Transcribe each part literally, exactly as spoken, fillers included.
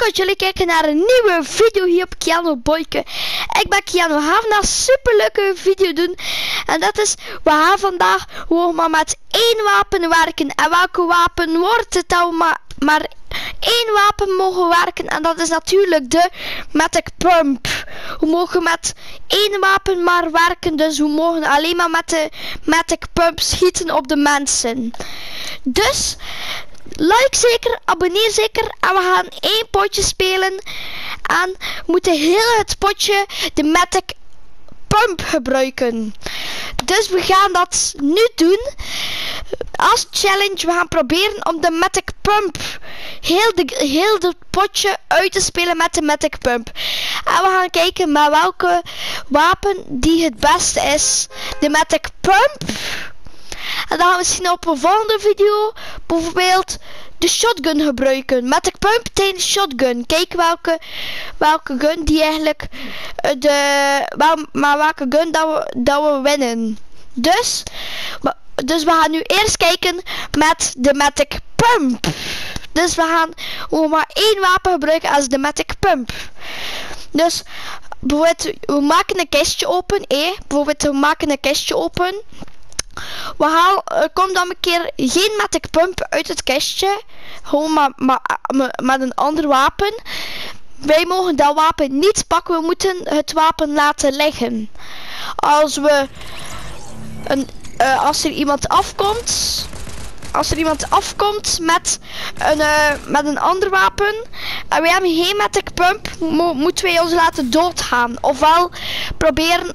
dat jullie kijken naar een nieuwe video hier op Keanu Boyke. Ik ben Keanu, we gaan vandaag een super leuke video doen. En dat is, we gaan vandaag gewoon maar met één wapen werken. En welke wapen wordt het dan maar, maar één wapen mogen werken. En dat is natuurlijk de Matic Pump. We mogen met één wapen maar werken. Dus we mogen alleen maar met de Matic Pump schieten op de mensen. Dus like zeker, abonneer zeker. En we gaan één potje spelen. En we moeten heel het potje de Matic Pump gebruiken. Dus we gaan dat nu doen. Als challenge, we gaan proberen om de Matic Pump heel de heel het potje uit te spelen met de Matic Pump. En we gaan kijken met welke wapen die het beste is. De Matic Pump. En dan gaan we zien op een volgende video bijvoorbeeld de shotgun gebruiken. Matic Pump tegen shotgun. Kijk welke, welke gun die eigenlijk de, wel, maar welke gun dat we, dat we winnen. Dus, dus we gaan nu eerst kijken met de Matic Pump. Dus we gaan gewoon maar één wapen gebruiken als de Matic Pump. Dus bijvoorbeeld we maken een kistje open. Eh? Bijvoorbeeld we maken een kistje open. We halen, er komt dan een keer geen Matic Pump uit het kistje. Gewoon maar, maar, maar met een ander wapen. Wij mogen dat wapen niet pakken. We moeten het wapen laten liggen. Als we een, uh, als er iemand afkomt. Als er iemand afkomt met een, uh, met een ander wapen. En wij hebben geen Matic Pump. Mo moeten wij ons laten doodgaan. Ofwel proberen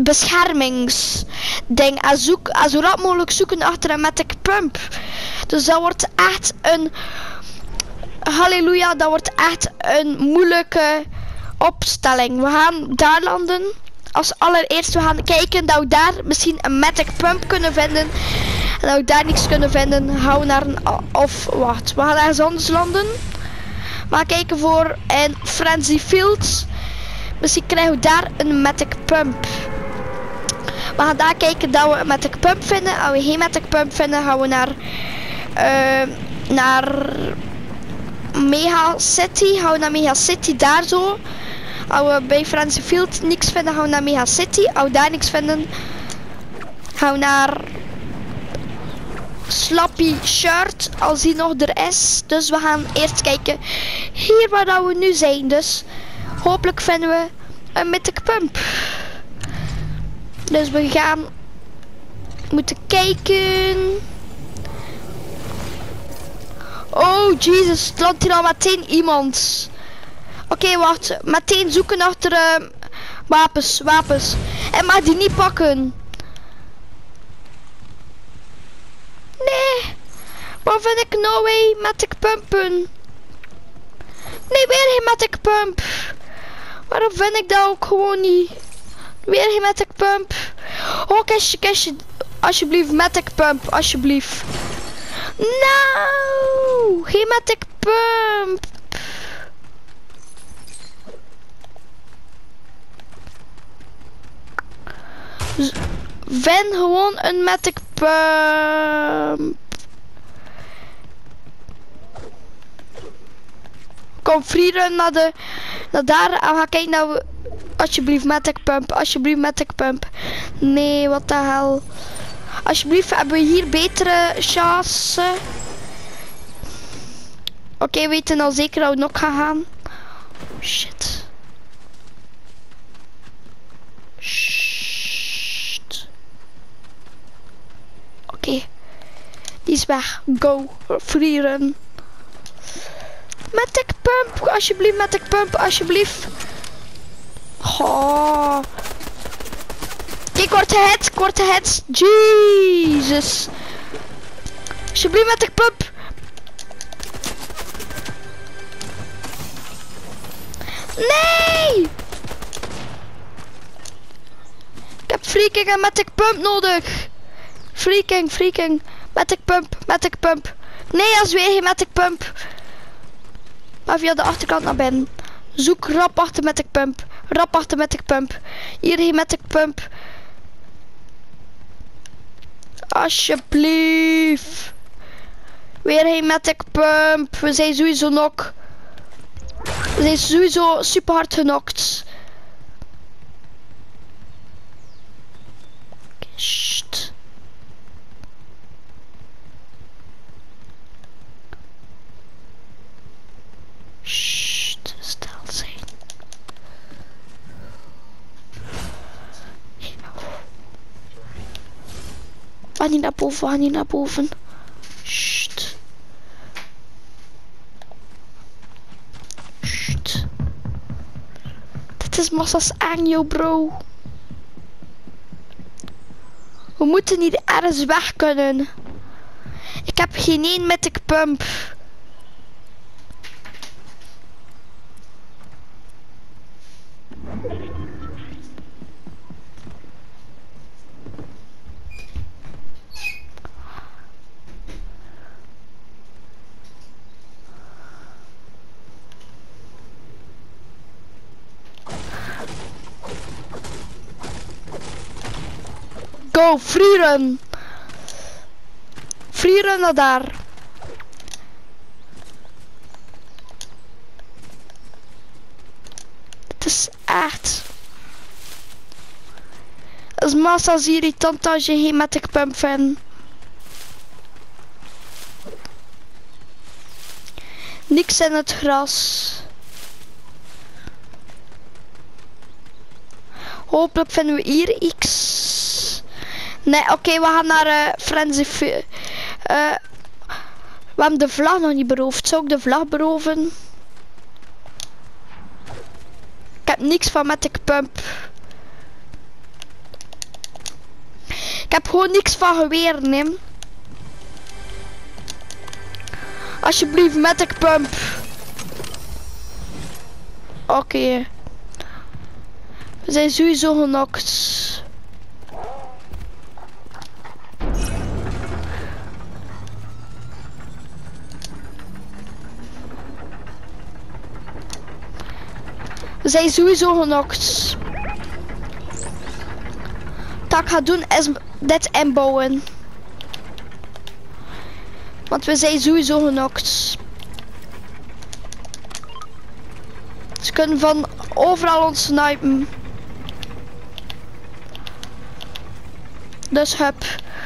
beschermingsding en zoek en zo rap mogelijk zoeken achter een Matic Pump. Dus dat wordt echt een halleluja, dat wordt echt een moeilijke opstelling. We gaan daar landen. Als allereerst we gaan kijken dat we daar misschien een Matic Pump kunnen vinden. En dat we daar niks kunnen vinden, gaan we naar een of wat. We gaan ergens anders landen. We gaan kijken voor een Frenzy Fields. Misschien krijgen we daar een Matic Pump. We gaan daar kijken dat we een Matic Pump vinden. Als we geen Matic Pump vinden, gaan we naar uh, naar Mega City. Gaan we naar Mega City, daar zo. Als we bij Frenzy Field niks vinden, gaan we naar Mega City. Als we daar niks vinden, gaan we naar Slappy Shirt, als die nog er is. Dus we gaan eerst kijken hier waar dat we nu zijn. Dus hopelijk vinden we een Matic Pump. Dus we gaan moeten kijken. Oh Jesus, het landt hier al meteen iemand. Oké, okay, wacht. Meteen zoeken achter uh, wapens, wapens. En mag die niet pakken. Nee. Waar vind ik no way Matic Pumpen? Nee, weer geen Matic Pump. Waarom vind ik dat ook gewoon niet? Weer geen Matic Pump. Oh, kistje, kistje. Alsjeblieft, Matic Pump. Alsjeblieft. Nou, geen Matic Pump. Vind gewoon een Matic Pump. Kom freerun naar de naar daar en ga kijken naar we. Alsjeblieft Matic Pump, alsjeblieft Matic Pump. Nee, wat de hel. Alsjeblieft hebben we hier betere chances. Oké, okay, we weten al zeker dat we nog gaan gaan. Shit. Shit. Oké. Okay. Die is weg. Go. Freerun. Matic Pump, alsjeblieft Matic Pump, alsjeblieft. Oh. Kijk, word gehit, word gehit. Jesus. Alsjeblieft Matic Pump. Nee. Ik heb freaking en Matic Pump nodig. Freaking, freaking. Matic Pump, Matic Pump. Nee, als weer geen Matic Pump. Maar via de achterkant naar binnen. Zoek rap achter Matic Pump. Rap achter Matic Pump. Hier geen Matic Pump. Alsjeblieft. Weer geen Matic Pump. We zijn sowieso nog. Ze is sowieso super hard genokt. Sst. Sst, stil zijn. Ga niet naar boven, ga niet naar boven. Sst. Sst. Dit is massa's aan jou, bro. We moeten niet ergens weg kunnen. Ik heb geen één met de pump. Go, free run. Free run naar daar. Het is echt. Het is massa's irritant als je geen met de pump vindt. Niks in het gras. Hopelijk vinden we hier iets. Nee, oké, okay, we gaan naar uh, Frenzy. Uh, we hebben de vlag nog niet beroofd. Zou ik de vlag beroven? Ik heb niks van Matic Pump. Ik heb gewoon niks van geweer, neem. Alsjeblieft, Matic Pump. Oké. Okay. We zijn sowieso genokt. We zijn sowieso genokt. Wat ik ga doen is dit inbouwen. Want we zijn sowieso genokt. Ze kunnen van overal ons snipen. Dus hup.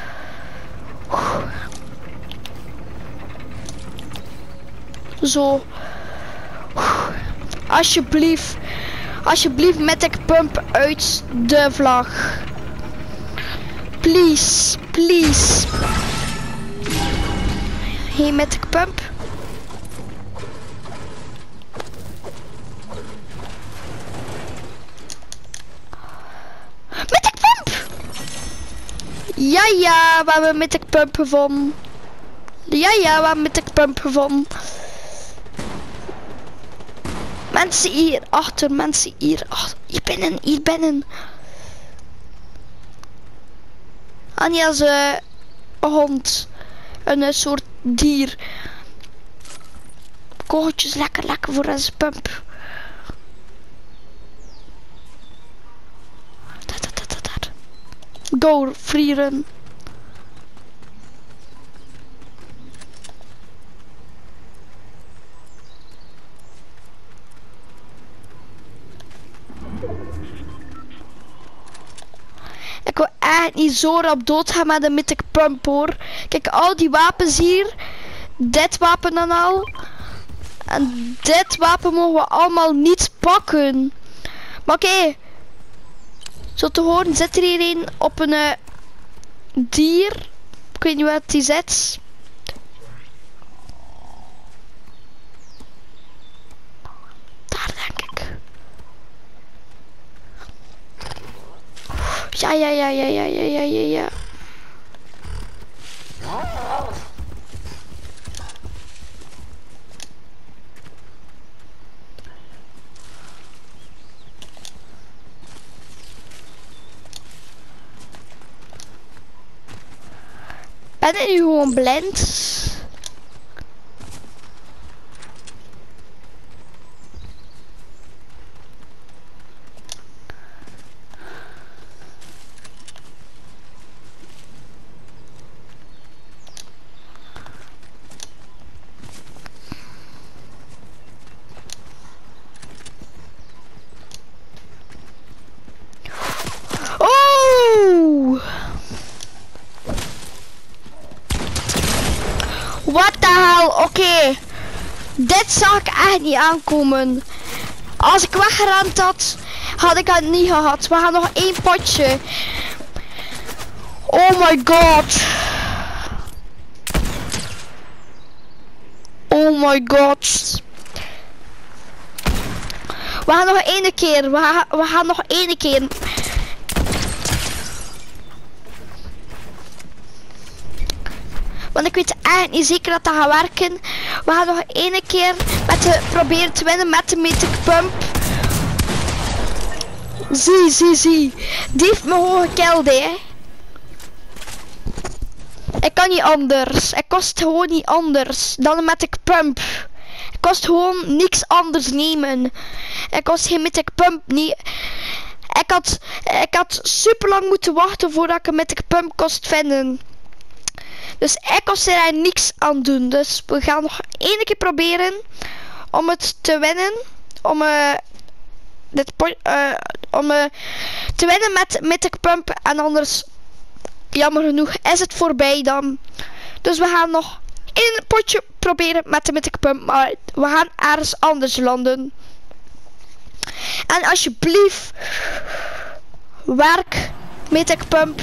Zo. Alsjeblieft. Alsjeblieft met de pump uit de vlag. Please. Please. Hey met de pump. Met de pump. Ja ja, we hebben met de pump gevonden. Ja ja, we hebben met de pump gevonden. Mensen hier achter, mensen hier achter. Hier binnen, hier binnen. Anja is uh, een hond. Een uh, soort dier. Kogeltjes lekker, lekker voor onze pump. Daar, daar, daar, daar. Go, free run. Ik wil echt niet zo rap doodgaan met een mythic pump hoor. Kijk, al die wapens hier. Dit wapen dan al. En dit wapen mogen we allemaal niet pakken. Maar oké. Okay. Zo te horen zit er hier een op een uh, dier. Ik weet niet wat die zit. Daar denk ik. Ja, ja, ja, ja, ja, ja, ja, ja, ja. Ben ik nu gewoon blind? What the hell? Oké. Okay. Dit zag ik echt niet aankomen. Als ik weggerend had, had ik het niet gehad. We gaan nog één potje. Oh my god. Oh my god. We gaan nog één keer. We gaan, we gaan nog één keer. Want ik weet echt niet zeker dat dat gaat werken. We gaan nog één keer met de, proberen te winnen met de Mythic Pump. Zie, zie, zie. Die heeft me gewoon gekilld, hè. Ik kan niet anders. Ik kost gewoon niet anders dan een Mythic Pump. Ik kost gewoon niks anders nemen. Ik kost geen Mythic Pump niet. Ik had, ik had super lang moeten wachten voordat ik een Mythic Pump kost vinden. Dus ik kost er niks aan doen. Dus we gaan nog één keer proberen om het te winnen. Om, uh, dit uh, om uh, te winnen met Mythic Pump. En anders, jammer genoeg, is het voorbij dan. Dus we gaan nog één potje proberen met de Mythic Pump. Maar we gaan ergens anders landen. En alsjeblieft, werk Mythic Pump.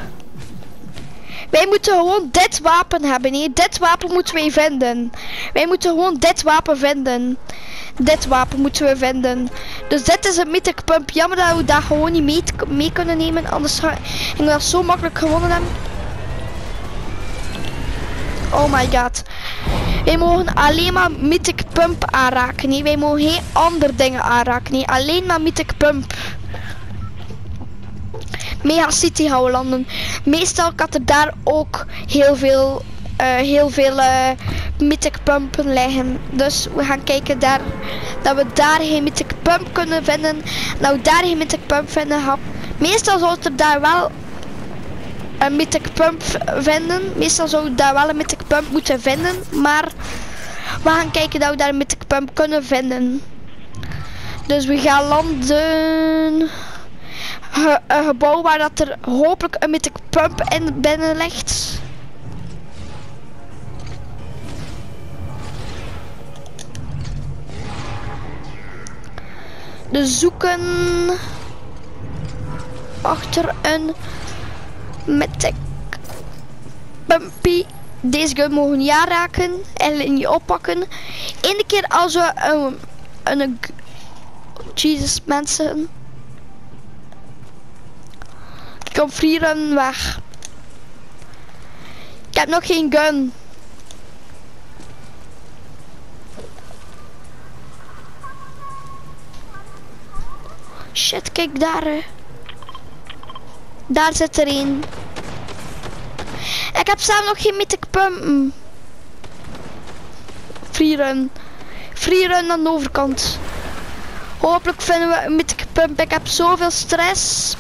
Wij moeten gewoon dit wapen hebben, nee. Dit wapen moeten wij vinden. Wij moeten gewoon dit wapen vinden. Dit wapen moeten we vinden. Dus dit is een Mythic Pump. Jammer dat we dat gewoon niet mee, mee kunnen nemen. Anders ging we dat zo makkelijk gewonnen hebben. Oh my god. Wij mogen alleen maar Mythic Pump aanraken. Nee, wij mogen geen andere dingen aanraken. Nee, alleen maar Mythic Pump. Mega City gaan we landen. Meestal kan er daar ook heel veel, uh, heel veel uh, Mythic Pumpen liggen. Dus we gaan kijken daar, dat we daar geen Mythic Pump kunnen vinden. Dat we daar geen Mythic Pump vinden. Gaan. Meestal zou er daar wel een Mythic Pump vinden. Meestal zou we daar wel een Mythic Pump moeten vinden. Maar we gaan kijken dat we daar een Mythic Pump kunnen vinden. Dus we gaan landen. Ge een gebouw waar dat er hopelijk een Mythic Pump in binnen ligt. Dus zoeken achter een Mythic Pumpy. Deze gun mogen niet aanraken en niet oppakken. Eén keer als we een, een, een Jesus mensen. Ik kom freerun weg. Ik heb nog geen gun. Shit, kijk daar. Hè. Daar zit er een. Ik heb zelf nog geen Mythic Pump. Freerun. Freerun aan de overkant. Hopelijk vinden we een Mythic Pump. Ik heb zoveel stress.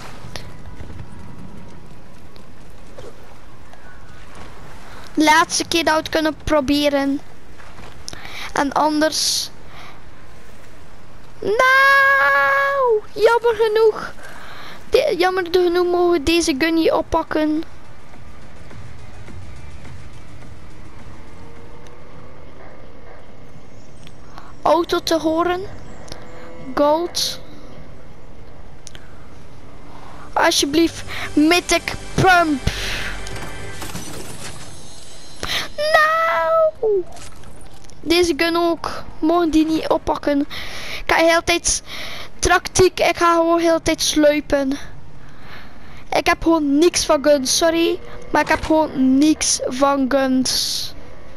Laatste keer dat we het kunnen proberen. En anders. Nou, jammer genoeg. De, jammer genoeg mogen we deze gun niet oppakken. Auto te horen. Gold. Alsjeblieft, Mythic Pump. Nou, deze gun ook. Mogen die niet oppakken. Ik ga de hele tijd tactiek. Ik ga gewoon de hele tijd sluipen. Ik heb gewoon niks van guns. Sorry. Maar ik heb gewoon niks van guns.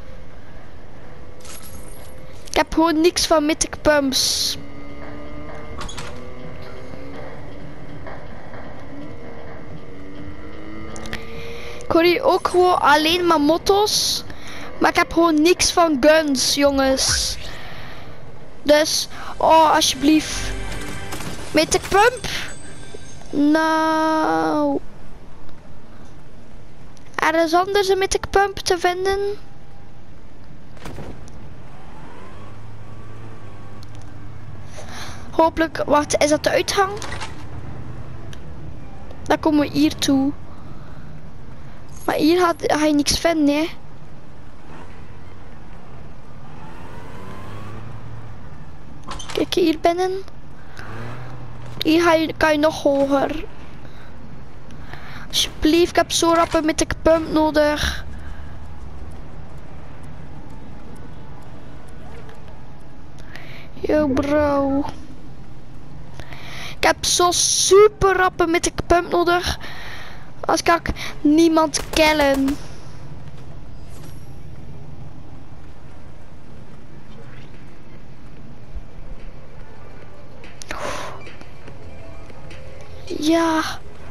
Ik heb gewoon niks van Mythic Pumps. Ik hoor hier ook gewoon alleen maar motto's. Maar ik heb gewoon niks van guns, jongens. Dus, oh, alsjeblieft. Mythic Pump. Nou. Er is anders een Mythic Pump te vinden. Hopelijk, wacht, is dat de uitgang? Dan komen we hier toe. Maar hier ga je niks vinden, hè. Kijk hier binnen. Hier ga je, kan je nog hoger. Alsjeblieft, ik heb zo rap een mythic pump nodig. Yo bro. Ik heb zo super rap een mythic pump nodig. Als kan ik niemand killen. Ja.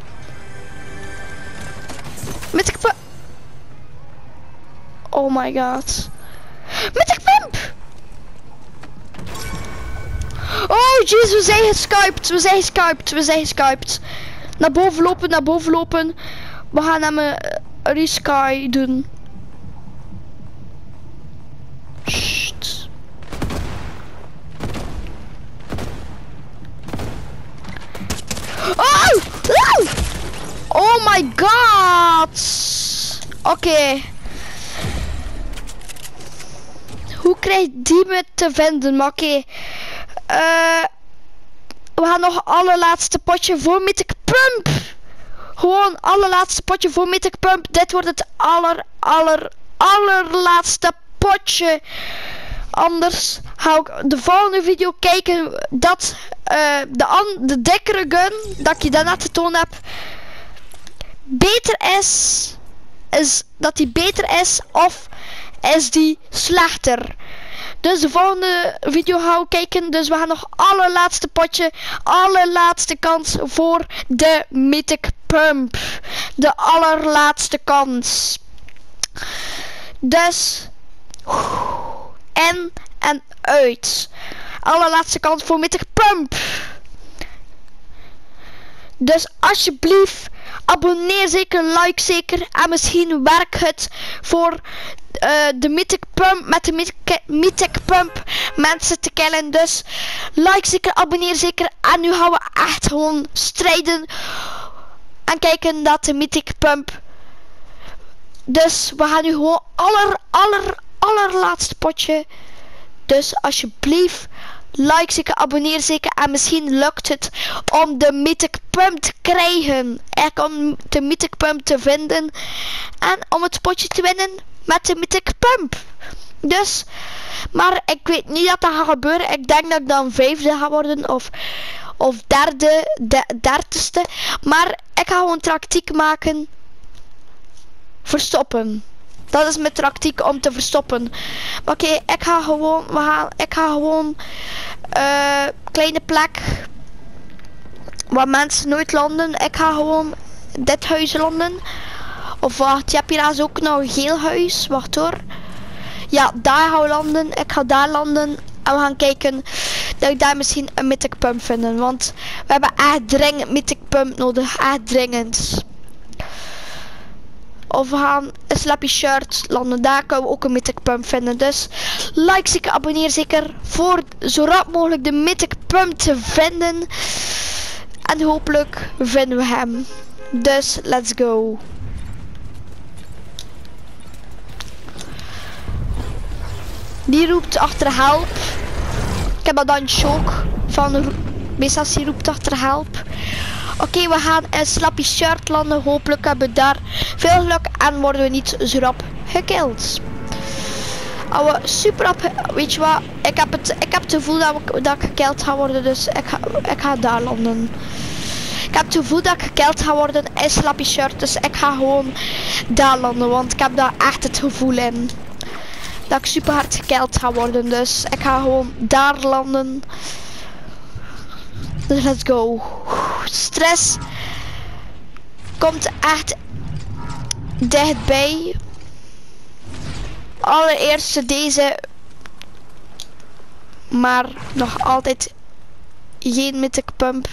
Mythic pump. Oh my god. Mythic pump. Oh jeez, we zijn geskyped. We zijn geskyped. We zijn geskyped. Naar boven lopen, naar boven lopen. We gaan hem uh, resky doen. Sst. Oh! Oh! Oh my god! Oké. Okay. Hoe krijg je die me te vinden? Maar oké. Okay. Uh, we gaan nog allerlaatste potje voor mythic pump. Gewoon allerlaatste potje voor mythic pump. Dit wordt het aller aller allerlaatste potje. Anders ga ik de volgende video kijken dat uh, de, an de dikkere gun dat ik je daarna te tonen heb beter is. Is dat die beter is of is die slechter. Dus de volgende video gaan we kijken. Dus we gaan nog allerlaatste potje. Allerlaatste kans voor de mythic pump. De allerlaatste kans. Dus. En en uit. Allerlaatste kans voor mythic pump. Dus alsjeblieft. Abonneer zeker. Like zeker. En misschien werkt het voor uh, de mythic pump. Met de mythic, mythic pump mensen te killen. Dus like zeker. Abonneer zeker. En nu gaan we echt gewoon strijden. En kijken dat de mythic pump. Dus we gaan nu gewoon aller aller allerlaatste potje. Dus alsjeblieft. Like zeker, abonneer zeker en misschien lukt het om de mythic pump te krijgen. En om de mythic pump te vinden. En om het potje te winnen met de mythic pump. Dus, maar ik weet niet dat dat gaat gebeuren. Ik denk dat ik dan vijfde ga worden of, of derde, de, dertigste. Maar ik ga gewoon tactiek maken. Verstoppen. Dat is mijn tactiek om te verstoppen. Maar oké, okay, ik ga gewoon, we gaan, ik ga gewoon, uh, kleine plek, waar mensen nooit landen. Ik ga gewoon dit huis landen. Of wacht, je hebt hier ook nog een geel huis. Wacht hoor. Ja, daar gaan we landen. Ik ga daar landen. En we gaan kijken dat ik daar misschien een mythic pump vinden. Want we hebben echt dringend mythic pump nodig. Echt dringend. Of we gaan een slappy shirt landen. Daar kunnen we ook een mythic pump vinden. Dus like zeker, abonneer zeker. Voor zo rap mogelijk de mythic pump te vinden. En hopelijk vinden we hem. Dus let's go. Die roept achter help. Ik heb dat dan shock van meestal die roept achter help. Oké, okay, we gaan een slappy shirt landen. Hopelijk hebben we daar veel geluk en worden we niet zo rap gekild. Als we super rap, weet je wat, ik heb het, ik heb het gevoel dat, we, dat ik gekild ga worden, dus ik ga, ik ga daar landen. Ik heb het gevoel dat ik gekild ga worden in slappy shirt, dus ik ga gewoon daar landen, want ik heb daar echt het gevoel in. Dat ik super hard gekild ga worden, dus ik ga gewoon daar landen. Dus let's go. Stress komt echt dichtbij. Allereerst deze. Maar nog altijd geen mythic pump.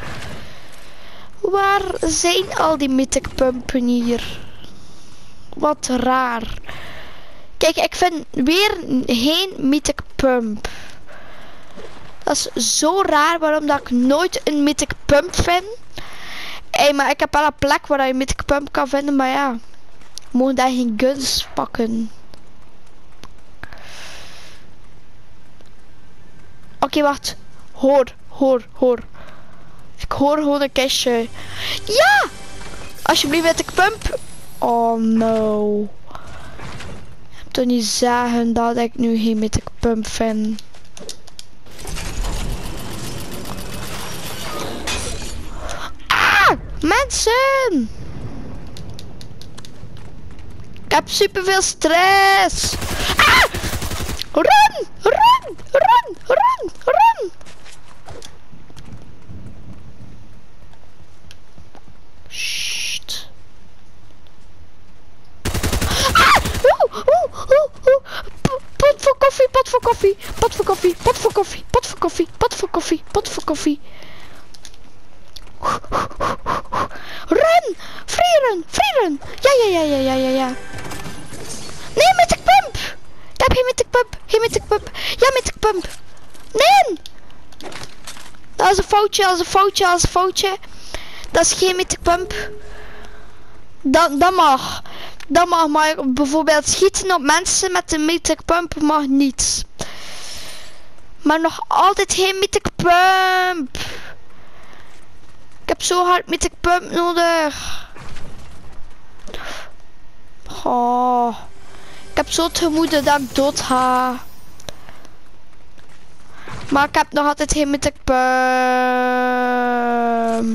Waar zijn al die mythic pumpen hier? Wat raar. Kijk, ik vind weer geen mythic pump. Dat is zo raar waarom dat ik nooit een mythic pump vind. Hey, maar ik heb wel een plek waar je een mythic pump kan vinden, maar ja. We mogen daar geen guns pakken. Oké, okay, wacht. Hoor, hoor, hoor. Ik hoor gewoon een kistje. Ja! Alsjeblieft met de pump. Oh no. Ik heb toch niet zeggen dat ik nu geen met de pump vind. Ah! Mensen! Ik heb superveel stress. Ah! Run! Run! Run! Run! Run! Sst. Ah! Oeh! Oeh! Oeh! Oeh! Pot voor koffie! Pot voor koffie! Pot voor koffie! Pot voor koffie! Pot voor koffie! Pot voor koffie! Pot voor koffie! Run! Vrieren! Vrieren! Ja, ja, ja, ja, ja, ja, ja. Nee, met de pump! Ik heb geen met de pump! Geen met de pump! Ja, met de pump! Nee! Dat is een foutje, dat is een foutje, dat is een foutje. Dat is geen met de pump. Dat, dat mag. Dat mag, maar bijvoorbeeld schieten op mensen met de mythic pump mag niet. Maar nog altijd geen mythic pump. Ik heb zo hard mythic pump nodig. Oh. Ik heb zo het gemoede dat ik dood ga. Maar ik heb nog altijd geen mythic pump.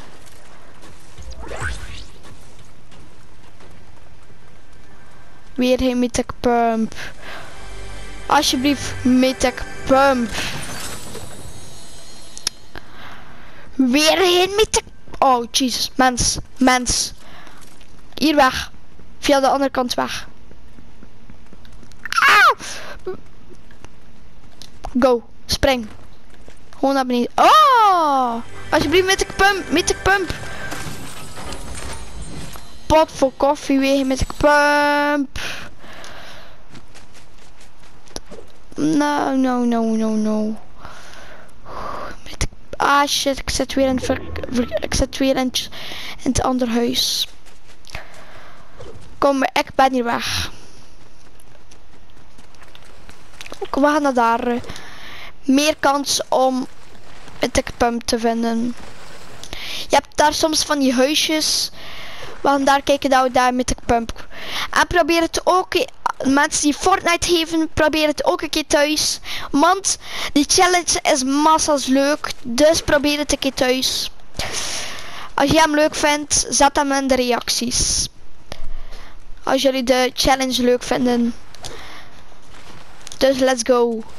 Weer geen mythic pump. Alsjeblieft, mythic pump. Weer geen mythic. Oh, Jesus. Mens. Mens. Hier weg. Via de andere kant weg. Ah! Go. Spring. Gewoon naar beneden. Oh! Alsjeblieft, mythic pump. Mythic pump. Pot voor koffie weer met de pump. No, no, no, no, no. Met de, ah shit, ik zit weer in het, ver, ver, ik zit weer in het, in het andere huis. Kom, ik ben hier weg. Kom, we gaan naar daar. Meer kans om een pump te vinden. Je hebt daar soms van die huisjes. We gaan daar kijken dat we daar met de pump. En probeer het ook, mensen die Fortnite geven, probeer het ook een keer thuis. Want die challenge is massas leuk. Dus probeer het een keer thuis. Als je hem leuk vindt, zet hem in de reacties. Als jullie de challenge leuk vinden. Dus let's go. Oké,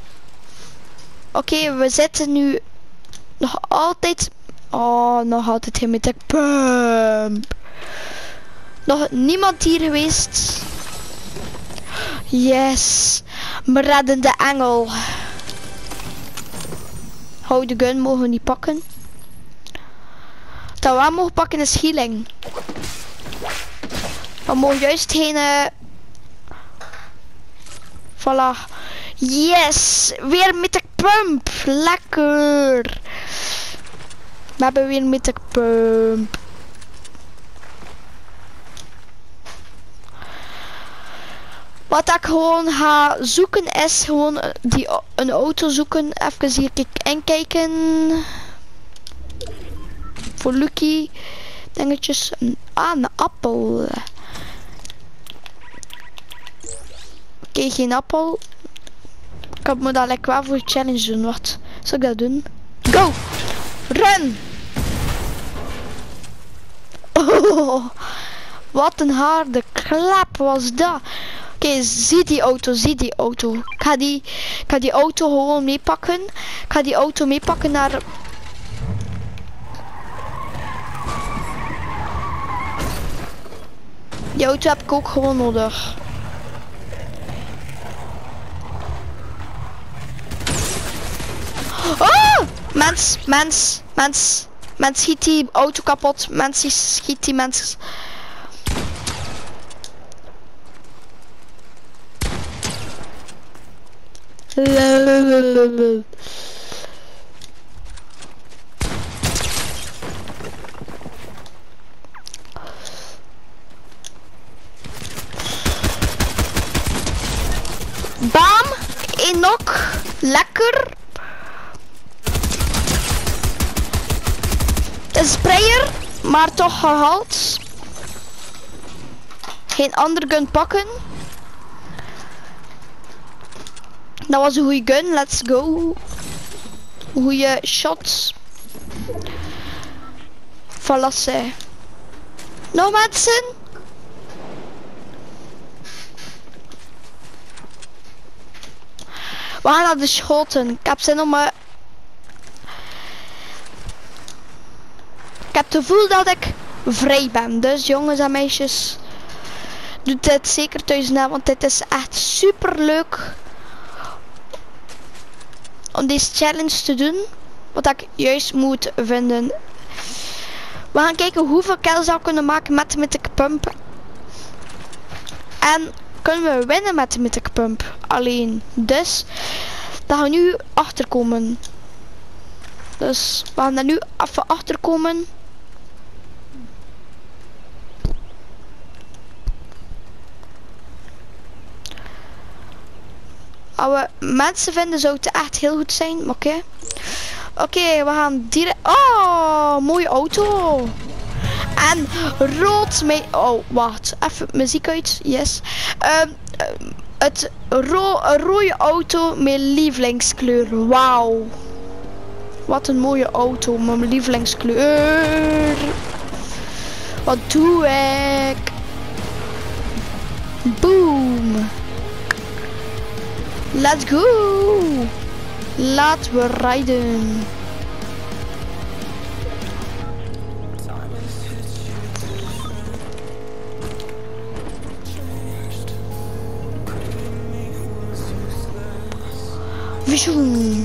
okay, we zitten nu nog altijd. Oh, nog altijd hier met de pump. Nog niemand hier geweest. Yes. Me redden de engel. Hou de gun mogen we niet pakken. Dat we wel mogen pakken is healing. We mogen juist heen. Uh... Voilà. Yes. Weer met de pump. Lekker. We hebben weer met de pump. Wat ik gewoon ga zoeken is gewoon die, een auto zoeken. Even hier inkijken. Voor Lucky. Dingetjes. Ah, een appel. Oké, okay, geen appel. Ik heb me dat lekker wel voor challenge doen. Wat zal ik dat doen? Go! Run! Oh, wat een harde klap was dat. Oké, okay, zie die auto, zie die auto. Ik ga die, ik ga die auto gewoon meepakken. Ik ga die auto meepakken naar... Die auto heb ik ook gewoon nodig. Oh! Mens, mens, mens. Mens schiet die auto kapot. Mens schiet die mens. Bam! Één nok. Lekker. Het is een sprayer, maar toch gehaald. Geen andere gun pakken. Dat was een goede gun, let's go. Goeie shots. Valasse. Nog mensen? We gaan naar de schoten. Ik heb zin om... Uh... Ik heb het gevoel dat ik vrij ben. Dus jongens en meisjes, doe dit zeker thuis na, want dit is echt super leuk om deze challenge te doen. Wat ik juist moet vinden. We gaan kijken hoeveel kills we kunnen maken met de mythic pump. En kunnen we winnen met de mythic pump alleen. Dus daar gaan we nu achter komen. Dus we gaan daar nu even achter komen. Als we mensen vinden zou het echt heel goed zijn. Maar oké. Okay. Oké, okay, we gaan direct... Oh, mooie auto. En rood mee... Oh, wacht. Even muziek uit. Yes. Um, het ro rode auto met lievelingskleur. Wauw. Wat een mooie auto met mijn lievelingskleur. Wat doe ik? Boom. Let's go. Laten we rijden. Visioen.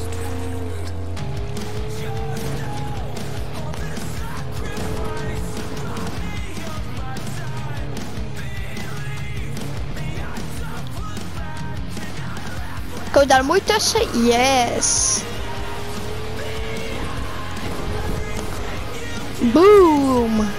Kom daar mooi tussen? Yes. Boom.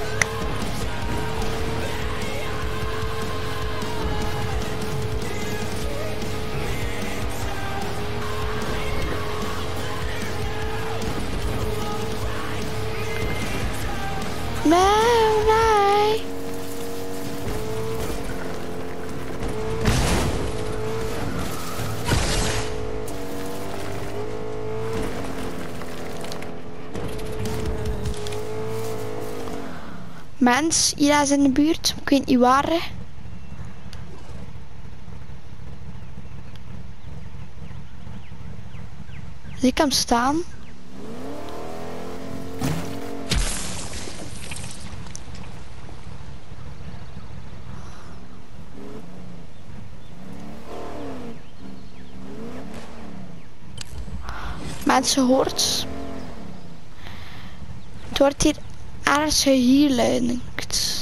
Nee, nee. Mens, hier is in de buurt. Ik weet niet waar. Zie ik hem staan? Mensen hoort. Het wordt hier ergens gehealinkt.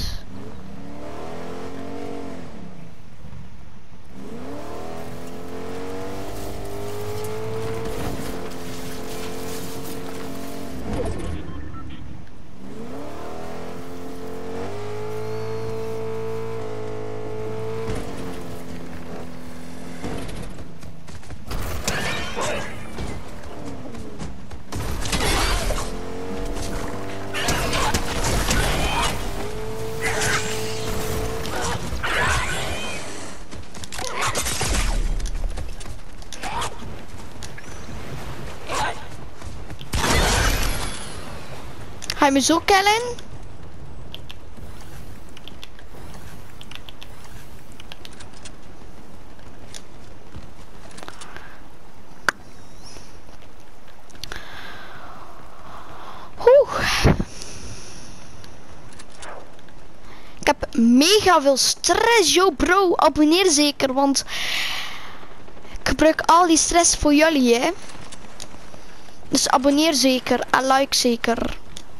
Ga je me zo killen? Oeh. Ik heb mega veel stress, yo bro. Abonneer zeker, want ik gebruik al die stress voor jullie, hè. Dus abonneer zeker en like zeker.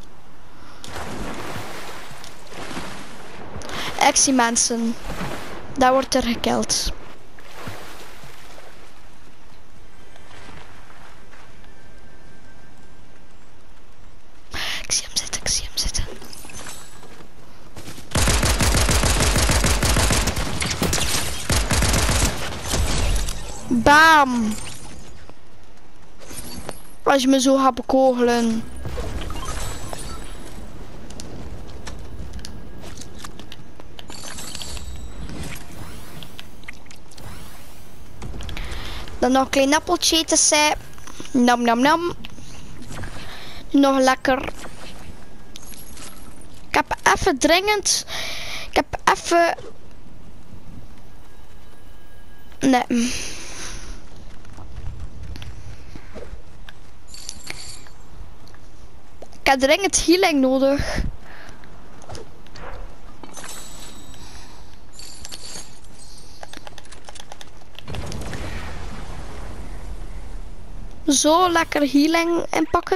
Ik zie mensen. Daar wordt er gekild. Ik zie hem zitten, ik zie hem zitten. Bam! Als je me zo gaat bekogelen. Dan nog een klein appeltje eten zij. Nam nam nam. Nog lekker. Ik heb even dringend. Ik heb even. Nee. Ik heb dringend healing nodig. Zo lekker healing inpakken.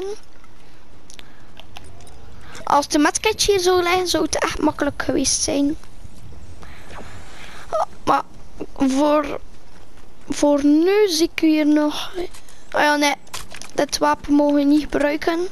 Als de medkit hier zou liggen, zou het echt makkelijk geweest zijn. Oh, maar voor, voor nu zie ik hier nog. Oh ja, nee, dit wapen mogen we niet gebruiken.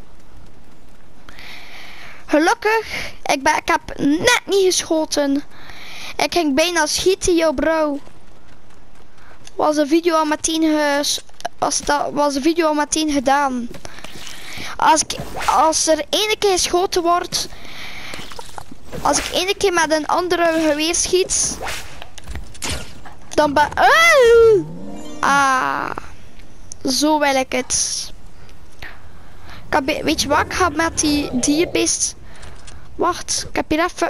Gelukkig, ik, ben, ik heb net niet geschoten. Ik ging bijna schieten, jouw bro. Was een video al meteen ges, was, dat, was een video al meteen gedaan. Als, ik, als er ene keer geschoten wordt, als ik ene keer met een andere geweer schiet, dan ben uh, ah, zo wil ik het. Ik heb, weet je wat, ik ga met die dierbeest. Wacht, ik heb hier even.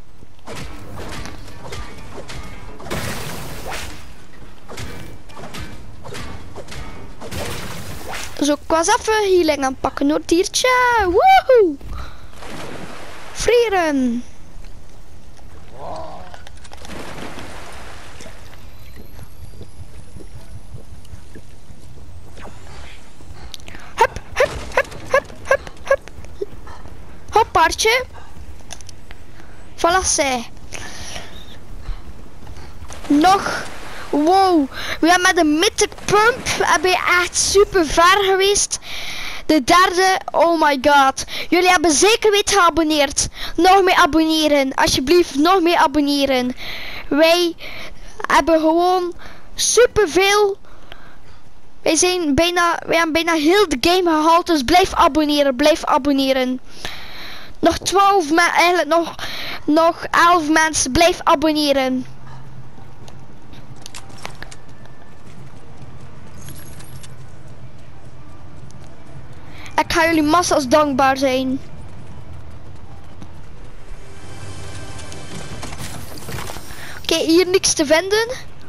Zo, ik was even healing aan het pakken hoor, diertje. Woehoe! Frieren. Hup, hup, hup, hup, hup, hup. Hoppaardje. Voilà, zij. Nog. Wow, we hebben met de Mythic Pump hebben we echt super ver geweest. De derde, oh my god. Jullie hebben zeker weten geabonneerd. Nog meer abonneren, alsjeblieft, nog meer abonneren. Wij hebben gewoon super veel. Wij zijn bijna, wij hebben bijna heel de game gehaald, dus blijf abonneren, blijf abonneren. Nog twaalf, eigenlijk nog, nog elf mensen, blijf abonneren. Ik ga jullie massa's dankbaar zijn. Oké, okay, hier niks te vinden.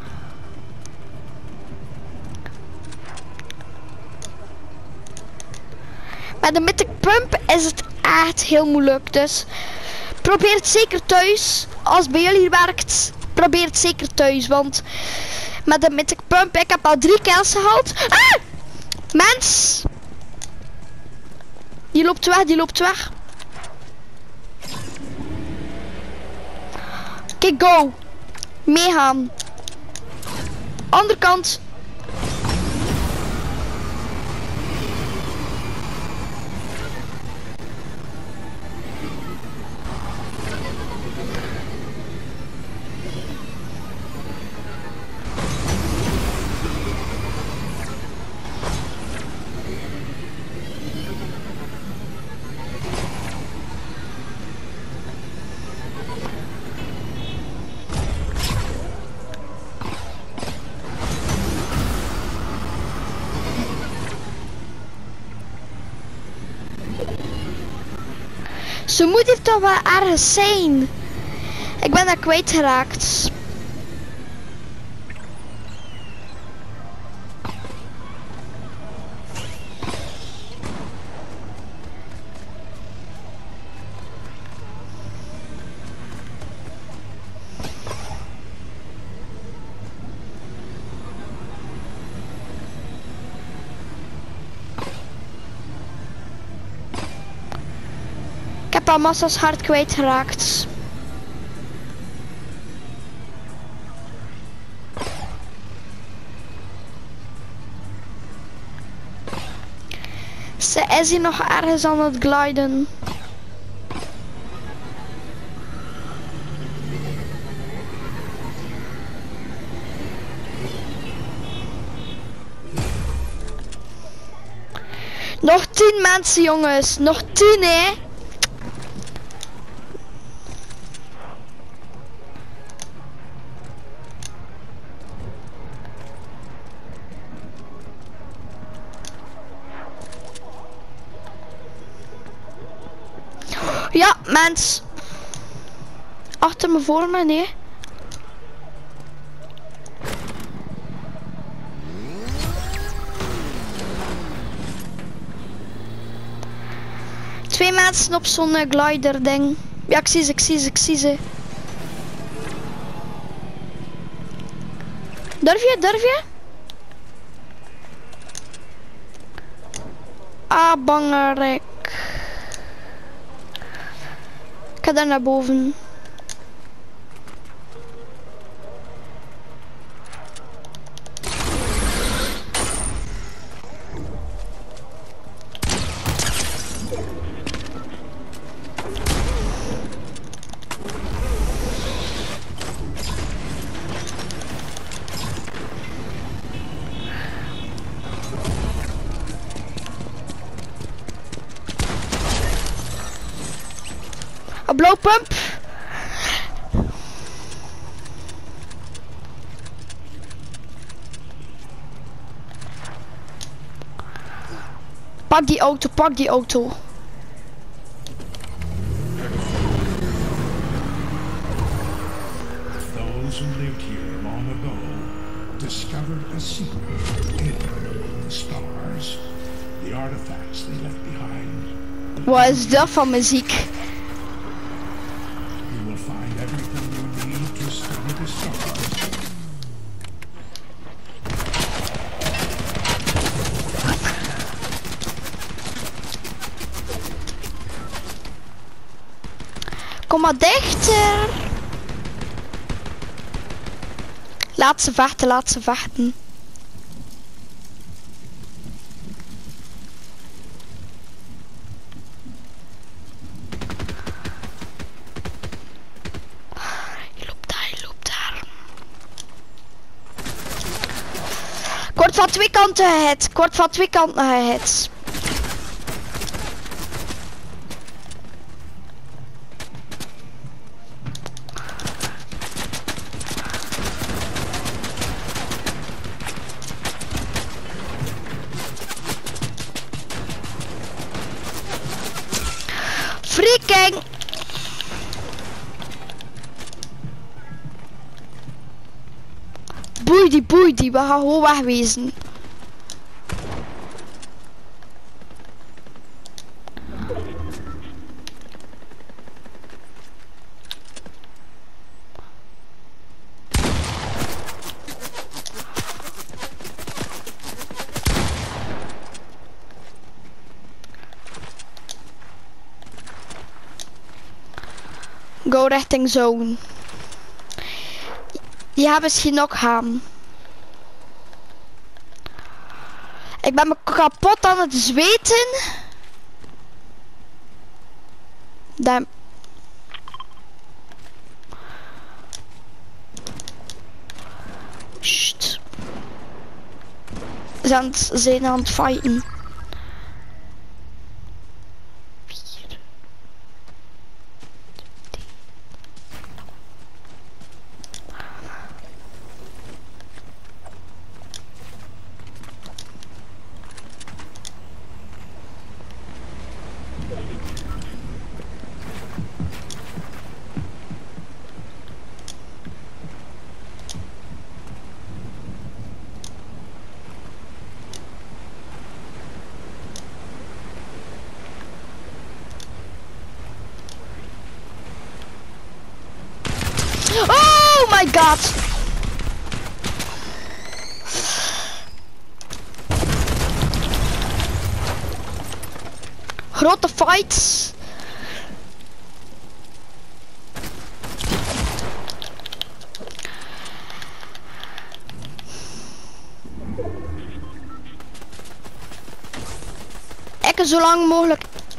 Met de Mythic Pump is het echt heel moeilijk. Dus probeer het zeker thuis. Als het bij jullie werkt, probeer het zeker thuis. Want met de Mythic Pump, ik heb al drie kills gehaald. Ah! Mens! Die loopt weg, die loopt weg. Oké, okay, go. Meegaan. Andere kant. Ze moet hier toch wel ergens zijn. Ik ben daar kwijtgeraakt. Ik heb al massa's hard kwijtgeraakt. Ze is hier nog ergens aan het gliden. Nog tien mensen, jongens. Nog tien, hè. Ja, mens. Achter me, voor me, nee. Twee mensen op zo'n uh, glider ding. Ja, ik zie ze, ik zie ze, ik zie ze. Durf je, durf je? Ah, bangerik. Ik ga daar naar boven. Een blowpump. Pak die auto, pak die auto. Those who lived here long ago discovered a secret hidden in the stars. The artifacts they left behind. Wat is dat van muziek? You will find everything you need to study the stars. Kom maar dichter. Laat ze vechten, laat ze vechten. Je loopt daar, je loopt daar. Kort van twee kanten het, kort van twee kanten het. Freaking! Boei die, boei die, we gaan gewoon wegwezen. Go richting zone. Die hebben misschien nog gaan. Ik ben me kapot aan het zweten. Damn. Sst. Ze aan het, zijn aan het fighten. Oh my god! Grote fights. Ik zo lang mogelijk.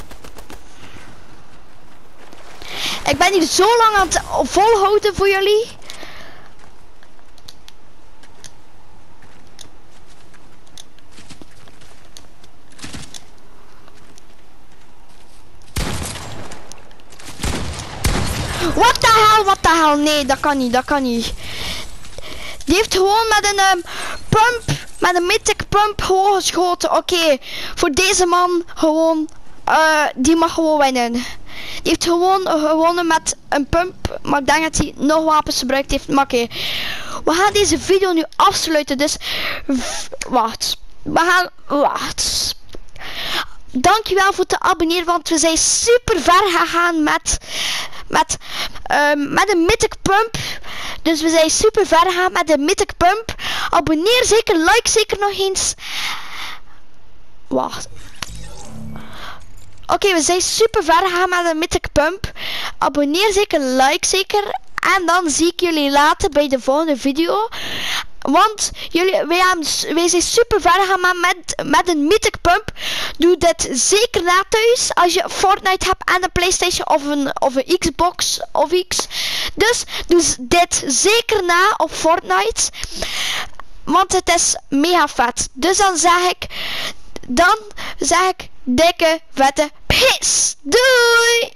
Ik ben hier zo lang aan het volhouden voor jullie. Wat de hel, wat de hel, nee, dat kan niet, dat kan niet. Die heeft gewoon met een um, pump, met een mythic pump gewoon geschoten. Oké, okay, voor deze man gewoon, uh, die mag gewoon winnen. Die heeft gewoon gewonnen met een pump. Maar ik denk dat hij nog wapens gebruikt heeft. Maar oké. Okay. We gaan deze video nu afsluiten. Dus wacht. We gaan... Wacht. Dankjewel voor te abonneren. Want we zijn super ver gegaan met... Met, um, met een mythic pump. Dus we zijn super ver gegaan met de mythic pump. Abonneer zeker. Like zeker nog eens. Wacht. Oké, okay, we zijn super ver gegaan met een mythic pump. Abonneer zeker. Like zeker. En dan zie ik jullie later bij de volgende video. Want jullie, wij, hebben, wij zijn super ver gegaan met, met een mythic pump. Doe dit zeker na thuis. Als je Fortnite hebt en een PlayStation of een, of een Xbox of X. Dus doe dit zeker na op Fortnite. Want het is mega vet. Dus dan zeg ik... Dan zeg ik dikke vette peace. Doei!